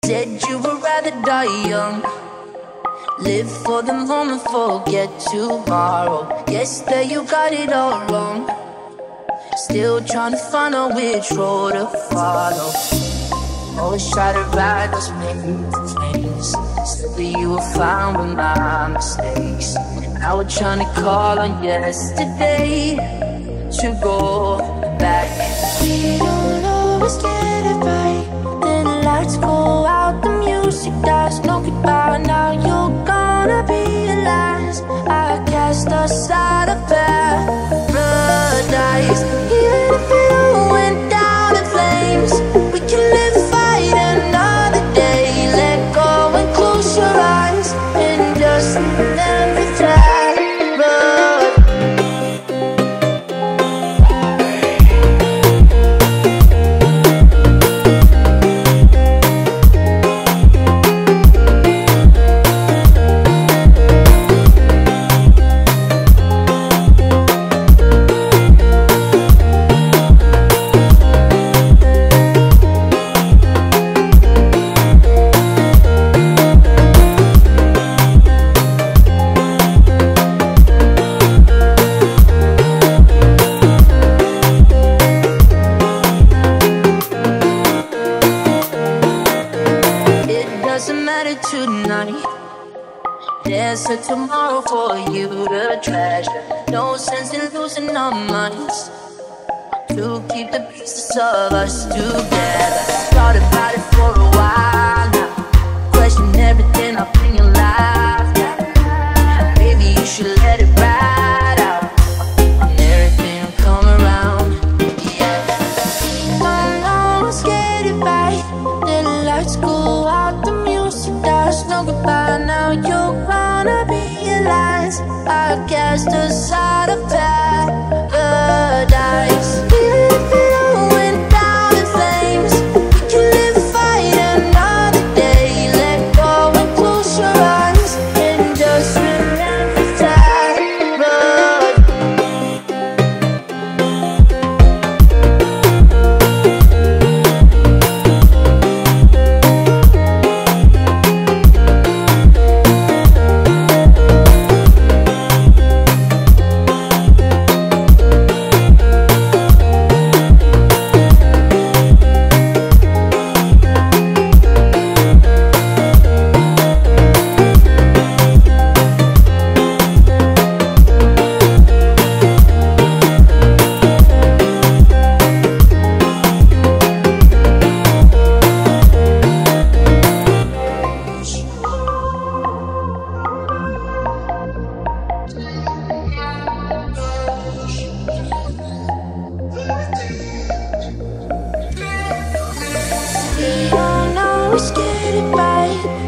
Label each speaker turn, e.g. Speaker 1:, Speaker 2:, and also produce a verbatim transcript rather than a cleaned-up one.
Speaker 1: Said you would rather die young. Live for the moment, forget tomorrow. Guess that you got it all wrong. Still trying to find out which road to follow. Always try to ride those flames. Still you were fine with my mistakes. Now we're trying to call on yesterday to go back. We don't always get it right. Then the lights go out, the music dies. No goodbye, now you're gonna realize I cast aside a paradise. Even if it all went down in flames, we can live the fight another day. Let go and close your eyes and just remember that. There's a tomorrow for you to treasure. No sense in losing our minds to keep the pieces of us together. Thought about it for a while now. Question everything up in your life now. Maybe you should let it ride out and everything will come around. Yeah, I'm almost get it right. Then the lights go out, the music dies. No goodbye, now you're gonna realize I cast aside a paradise. Even if it all went down in flames, we can live the fight another day. Let go and close your eyes and just remember that road. We don't always get it right.